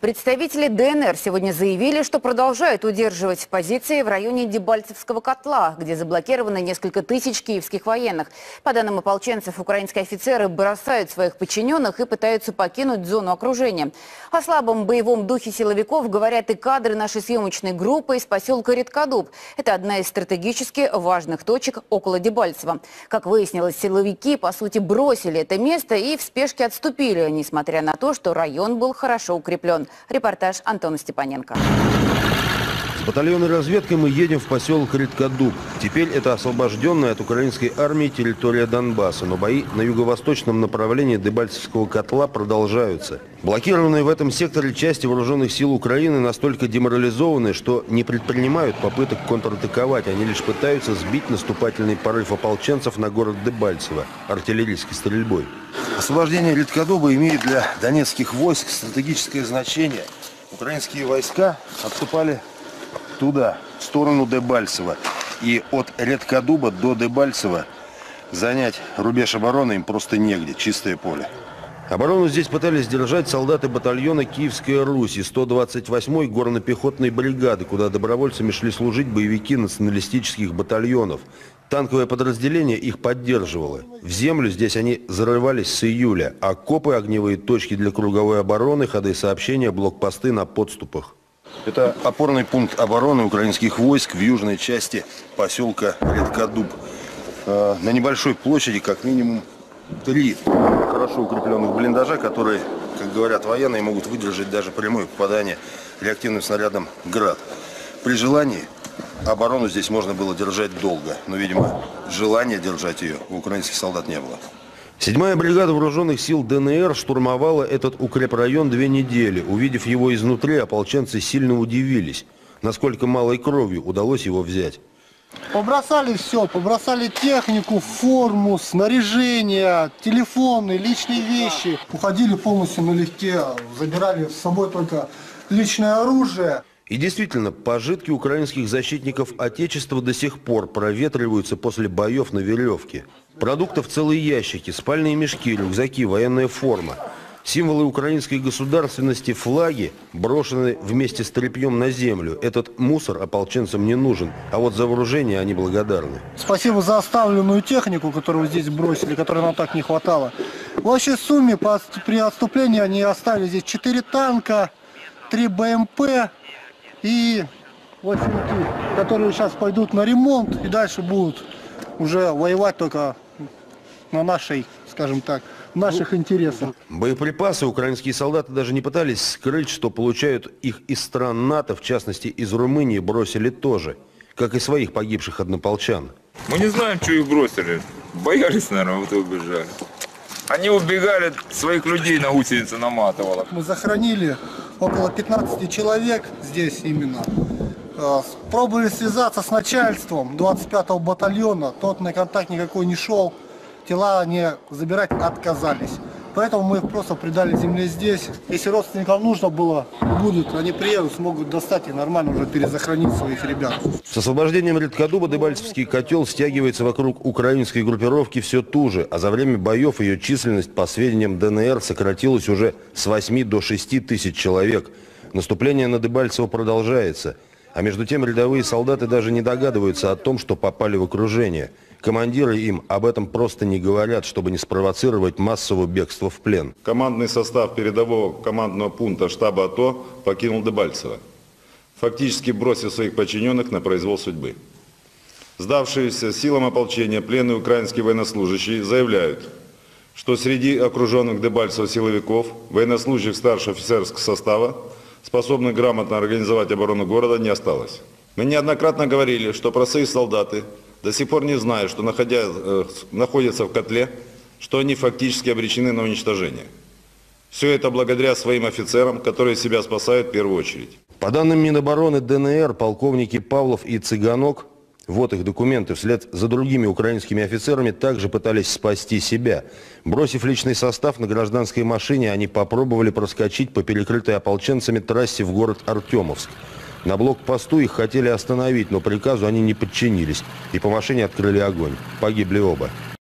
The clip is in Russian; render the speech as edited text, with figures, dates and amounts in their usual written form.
Представители ДНР сегодня заявили, что продолжают удерживать позиции в районе Дебальцевского котла, где заблокировано несколько тысяч киевских военных. По данным ополченцев, украинские офицеры бросают своих подчиненных и пытаются покинуть зону окружения. О слабом боевом духе силовиков говорят и кадры нашей съемочной группы из поселка Редкодуб. Это одна из стратегически важных точек около Дебальцева. Как выяснилось, силовики, по сути, бросили это место и в спешке отступили, несмотря на то, что район был хорошо укреплен. Репортаж Антона Степаненко. С батальонной разведкой мы едем в поселок Редкодуб. Теперь это освобожденная от украинской армии территория Донбасса, но бои на юго-восточном направлении Дебальцевского котла продолжаются. Блокированные в этом секторе части вооруженных сил Украины настолько деморализованы, что не предпринимают попыток контратаковать. Они лишь пытаются сбить наступательный порыв ополченцев на город Дебальцево артиллерийской стрельбой. Освобождение Редкодуба имеет для донецких войск стратегическое значение. Украинские войска отступали туда, в сторону Дебальцева. И от Редкодуба до Дебальцева занять рубеж обороны им просто негде, чистое поле. Оборону здесь пытались держать солдаты батальона «Киевская Русь» и 128-й горно-пехотной бригады, куда добровольцами шли служить боевики националистических батальонов. Танковое подразделение их поддерживало. В землю здесь они зарывались с июля. Окопы, огневые точки для круговой обороны, ходы сообщения, блокпосты на подступах. Это опорный пункт обороны украинских войск в южной части поселка Редкодуб. На небольшой площади как минимум 3 хорошо укрепленных блиндажа, которые, как говорят военные, могут выдержать даже прямое попадание реактивным снарядом «Град». При желании оборону здесь можно было держать долго, но, видимо, желания держать ее у украинских солдат не было. 7-я бригада вооруженных сил ДНР штурмовала этот укрепрайон 2 недели. Увидев его изнутри, ополченцы сильно удивились, насколько малой кровью удалось его взять. Побросали все, побросали технику, форму, снаряжение, телефоны, личные вещи. Уходили полностью налегке, забирали с собой только личное оружие. И действительно, пожитки украинских защитников Отечества до сих пор проветриваются после боев на веревке. Продуктов целые ящики, спальные мешки, рюкзаки, военная форма. Символы украинской государственности, флаги брошены вместе с тряпьем на землю. Этот мусор ополченцам не нужен, а вот за вооружение они благодарны. Спасибо за оставленную технику, которую здесь бросили, которой нам так не хватало. В общей сумме при отступлении они оставили здесь 4 танка, 3 БМП и 8, которые сейчас пойдут на ремонт и дальше будут уже воевать только на нашей, скажем так, наших интересах. Боеприпасы украинские солдаты даже не пытались скрыть, что получают их из стран НАТО, в частности из Румынии, бросили тоже, как и своих погибших однополчан. Мы не знаем, что их бросили. Боялись, наверное, вот и убежали. Они убегали, своих людей на гусеницы наматывало. Мы захоронили около 15 человек здесь именно. Пробовали связаться с начальством 25-го батальона, тот на контакт никакой не шел. Тела они забирать отказались. Поэтому мы их просто придали земле здесь. Если родственникам нужно было, будут, они приедут, смогут достать и нормально уже перезахоронить своих ребят. С освобождением Редкодуба Дебальцевский котел стягивается вокруг украинской группировки все туже, а за время боев ее численность, по сведениям ДНР, сократилась уже с 8 до 6 тысяч человек. Наступление на Дебальцево продолжается. А между тем рядовые солдаты даже не догадываются о том, что попали в окружение. Командиры им об этом просто не говорят, чтобы не спровоцировать массовое бегство в плен. Командный состав передового командного пункта штаба АТО покинул Дебальцево, фактически бросив своих подчиненных на произвол судьбы. Сдавшиеся силам ополчения пленные украинские военнослужащие заявляют, что среди окруженных Дебальцево силовиков, военнослужащих старшего офицерского состава, способных грамотно организовать оборону города, не осталось. Мы неоднократно говорили, что простые солдаты до сих пор не знают, что находятся в котле, что они фактически обречены на уничтожение. Все это благодаря своим офицерам, которые себя спасают в первую очередь. По данным Минобороны ДНР, полковники Павлов и Цыганок, вот их документы, вслед за другими украинскими офицерами также пытались спасти себя. Бросив личный состав на гражданской машине, они попробовали проскочить по перекрытой ополченцами трассе в город Артемовск. На блокпосту их хотели остановить, но приказу они не подчинились и по машине открыли огонь. Погибли оба.